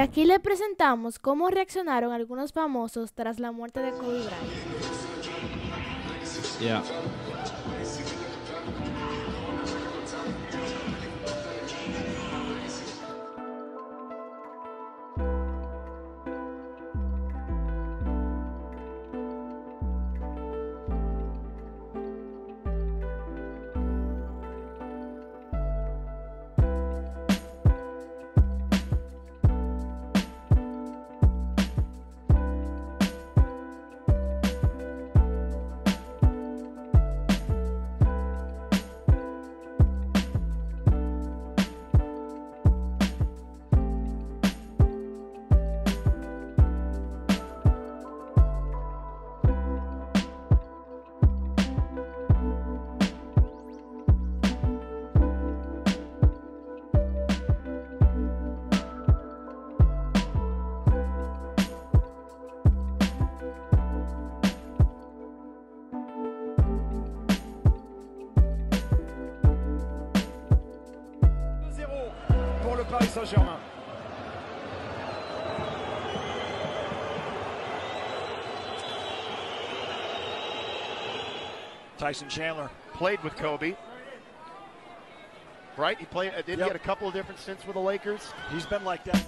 aquí le presentamos cómo reaccionaron algunos famosos tras la muerte de Kobe Bryant. Yeah. Paris Saint-Germain. Tyson Chandler played with Kobe. Right? He played. Did he had a couple of different stints with the Lakers? He's been like that.